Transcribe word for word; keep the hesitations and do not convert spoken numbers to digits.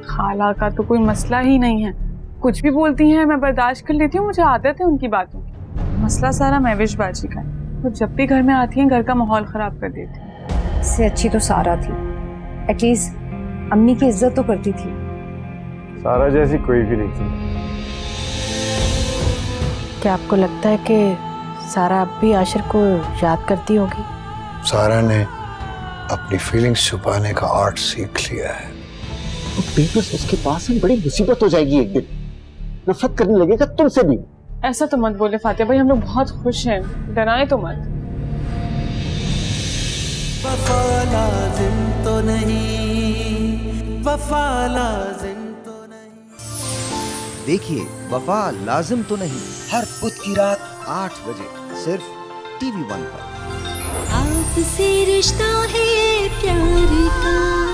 खाला का तो कोई मसला ही नहीं है, कुछ भी बोलती हैं मैं बर्दाश्त कर लेती हूँ, मुझे आदत है उनकी बातों की। मसला सारा महविश बाजी का है, वो जब भी घर में आती हैं घर का माहौल खराब कर देती हैं। इससे अच्छी तो सारा थी, एटलीस्ट अम्मी की इज्जत तो करती थी। सारा जैसी कोई भी नहीं थी। क्या आपको लगता है कि सारा अब भी आशिर को याद करती होगी? सारा ने अपनी फीलिंग्स छुपाने का आर्ट सीख लिया है। तो पेपर्स उसके पास है, बड़ी मुसीबत हो जाएगी एक दिन, नफरत करने लगेगा तुमसे भी। ऐसा तो मत बोले फातिहा भाई, हम लोग बहुत खुश हैं, डराए तो मत। वफा लाजिम तो नहीं, वफा लाजिम तो नहीं। देखिए वफा लाजिम तो नहीं हर बुध की रात आठ बजे सिर्फ टीवी वन पर। आपसे रिश्ता है प्यार का।